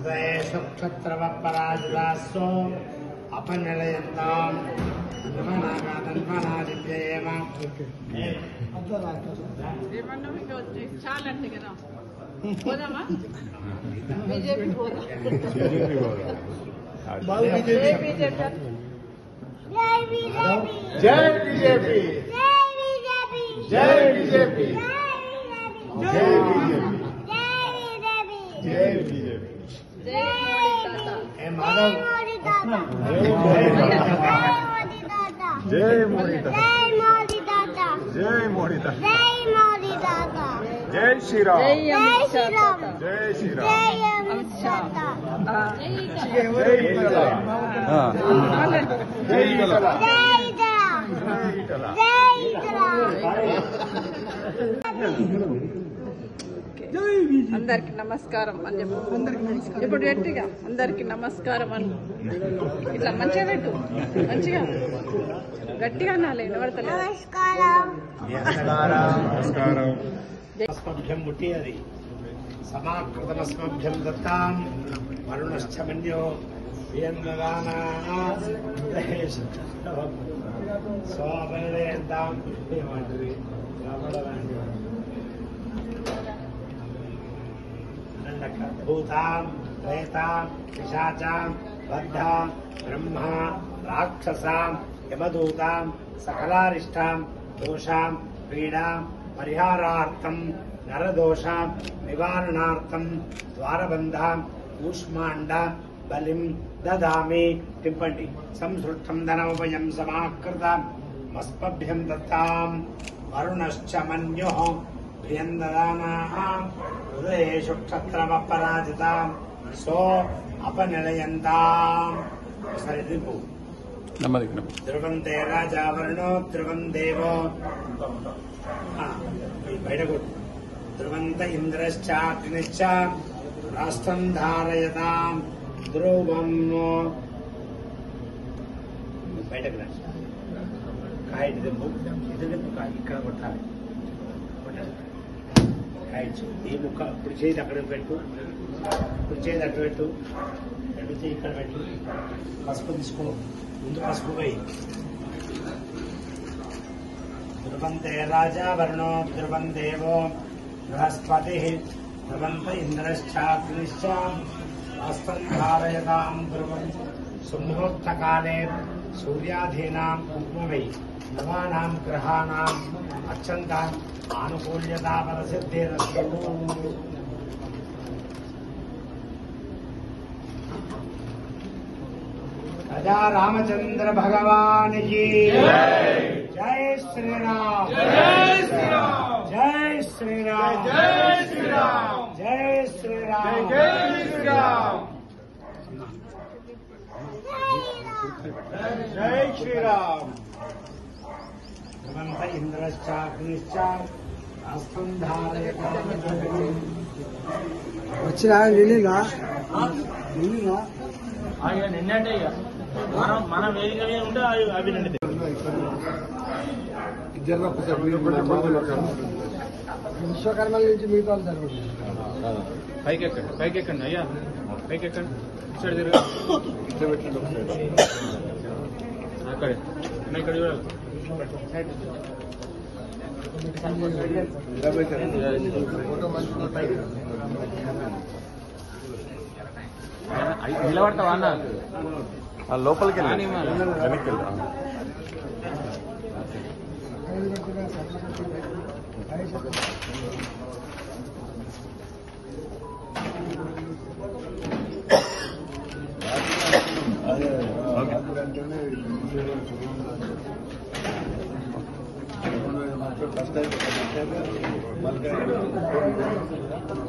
ఉదయేషు క్షత్రవపరాజితాస్తో అపనిలయంతాం తన్మనాదిత్యేమ చాలండి కదా పోదామా బీజేపీ పోదాం జై బీజేపీ జై బీజేపీ జై బీజేపీ జై బీజేపీ మాధవ్ జై మోడీ తాత జై మోడీ తాత జై శ్రీరామ్ జై శ్రీరామ్ అందరికి నమస్కారం అని చెప్పు. ఇప్పుడు గట్టిగా అందరికి నమస్కారం అని ఇట్లా మంచిగా పెట్టు, మంచిగా గట్టిగా నాలే నిలబడతలేదు. ముట్టి అది సమాకృతమస్మభ్యం దత్తాం వరుణశ్చమన్యో స్వాపనిలయంతాం భూతాం ప్రేతాం పిశాచాం బద్ధాం బ్రహ్మ రాక్షసాం యమదూతాం సకలారిష్టాం దోషాం పీడాం పరిహారార్థం నరదోషాం నివారణార్థం ద్వారబంధాం కూష్మాండ బలిం దదామి టింపండి సంసృష్టం ధనోపయం సమాకృతాం మస్పభ్యం దత్తాం వరుణశ్చ మన్యుః ప్రియం దదానాః ఉదయేషు క్షత్రవపరాజితాం సో అపనిలయంతాం. సరే దింపు. ధ్రువంతే రాజా వరుణో ధ్రువం దేవో బయటకు ధ్రువంత ఇంద్రశ్చాగ్నిశ్చ రాష్ట్రం ధారయతాం ధ్రువం బయటకు రా. కాయ దింపు, ఇది దింపు, కాయ ఇక్కడ కొట్టాలి. కాయచ్చు ఈ ముక్క ఇప్పుడు చేతి అక్కడ పెట్టు, ఇప్పుడు చేతి అక్కడ పెట్టు, రెండు చేయి ఇక్కడ పెట్టు. పసుపు తీసుకో, ముందు పసుపు పోయి. ధ్రువంతే రాజా వరుణో ధ్రువం దేవో బృహస్పతి ధ్రువంత ఇంద్రశ్చాగ్నిశ్చ హస్తం ధారయతాం ధ్రువం సుముహూర్తకాలే సూర్యాధీనాం ఉపమవై నవానాం గ్రహాణాం అత్యంతాం ఆనుకూల్యతా ఫలసిద్ధిరస్తు. రాజా రామచంద్ర భగవానికి జై శ్రీరామ్ జై శ్రీరామ్ జై శ్రీరామ్ జై శ్రీరామ్ జై శ్రీరామ్ జై శ్రీరామ్ జై శ్రీరామ్. ధ్రువంత ఇంద్రశ్చాగ్నిశ్చ రాష్ట్రం ధారయతాం వచ్చినా నిన్నగా నిన్నంటే ఇక మన వేదిక మీద ఉంటే అవి నిండి విశ్వకర్మల నుంచి మిగతా పైకెక్కండి, పైకెక్కండి అయ్యా, పైకెక్కండి. ఇక్కడ తిరగ అక్కడే ఇక్కడ చూడాలి. నిలబడతావా అన్న? లోపలికి వెనక్కి ఫస్ట్